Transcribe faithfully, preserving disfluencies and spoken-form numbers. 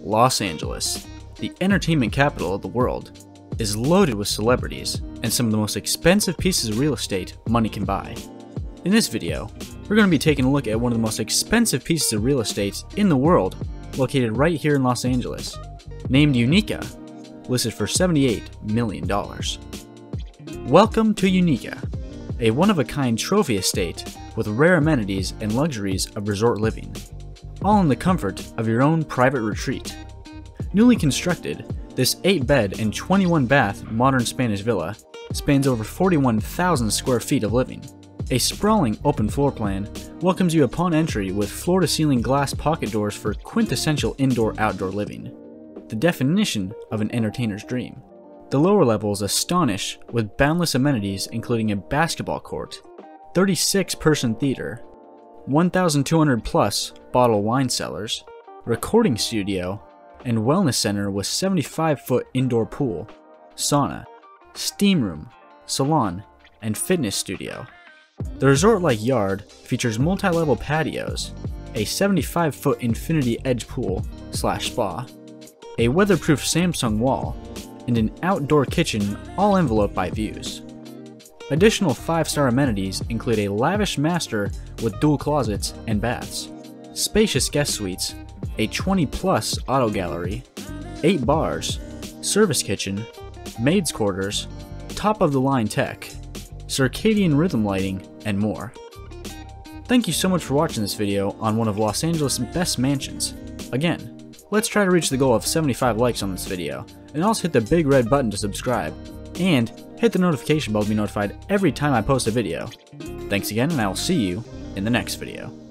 Los Angeles, the entertainment capital of the world, is loaded with celebrities and some of the most expensive pieces of real estate money can buy. In this video, we're going to be taking a look at one of the most expensive pieces of real estate in the world, located right here in Los Angeles, named Unica, listed for seventy-eight million dollars. Welcome to Unica, a one-of-a-kind trophy estate with rare amenities and luxuries of resort living, all in the comfort of your own private retreat. Newly constructed, this eight bed and twenty-one bath modern Spanish villa spans over forty-one thousand square feet of living. A sprawling open floor plan welcomes you upon entry with floor-to-ceiling glass pocket doors for quintessential indoor-outdoor living, the definition of an entertainer's dream. The lower levels astonish with boundless amenities including a basketball court, thirty-six person theater, one thousand two hundred plus bottle wine cellars, recording studio, and wellness center with seventy-five foot indoor pool, sauna, steam room, salon, and fitness studio. The resort-like yard features multi-level patios, a seventy-five foot infinity edge pool slash spa, a weatherproof Samsung wall, and an outdoor kitchen all enveloped by views. Additional five star amenities include a lavish master with dual closets and baths, spacious guest suites, a twenty plus auto gallery, eight bars, service kitchen, maid's quarters, top-of-the-line tech, circadian rhythm lighting, and more. Thank you so much for watching this video on one of Los Angeles' best mansions. Again, let's try to reach the goal of seventy-five likes on this video, and also hit the big red button to subscribe, and hit the notification bell to be notified every time I post a video. Thanks again, and I will see you in the next video.